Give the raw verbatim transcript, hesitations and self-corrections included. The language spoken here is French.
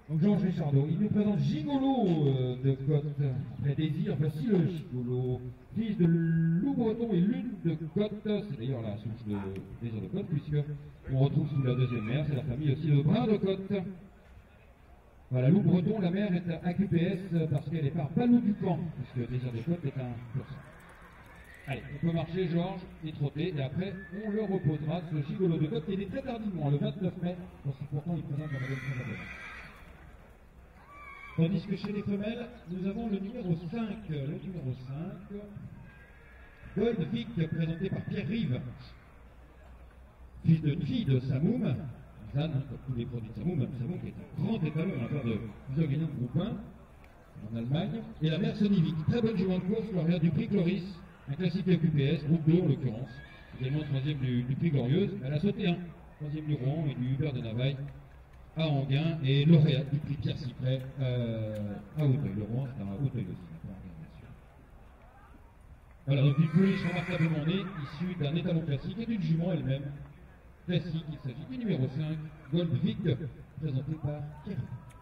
Donc Georges Richardot, il nous présente Gigolo euh, de Côte. Après Désir, voici le Gigolo, fils de Loup Breton et Lune de Côte. C'est d'ailleurs la souche de Désir de Côte, puisque on retrouve sous la deuxième mère, c'est la famille aussi de Brin de Côte. Voilà, Loup Breton, la mère est à Q P S parce qu'elle est par Balou du Camp, puisque Désir de Côte est un pur sang. Allez, on peut marcher, Georges, et trotter, et après, on le reposera, ce Gigolo de Côte, qui est né très tardivement, le vingt-neuf mai, parce que pourtant il présente la Madeleine Saint-Madeleine. Tandis que chez les femelles, nous avons le numéro cinq, le numéro cinq, Gold Vic, présenté par Pierre Rive, fils d'une fille de Samoum, Zan, hein, comme tous les produits de Samoum, même Samoum qui est un grand étalon en affaire de plusieurs gagnants de groupe un, en Allemagne, et la mère Sonivic, très bonne jument de course, lauréate du prix Cloris, un classique Q P S, groupe deux en l'occurrence, également troisième du, du prix Glorieuse, elle a sauté un, troisième du Rouen et du Hubert de Navaille à Anguin, et lauréate du prix Pierre Cyprès euh, à Hauteuil. Le Rouen, c'est à Hauteuil aussi, pour Anguin, bien sûr. Voilà, donc une pouliche remarquablement née, issue d'un étalon classique et d'une jument elle-même classique. Il s'agit du numéro cinq, Gold Vic, présenté par Pierre.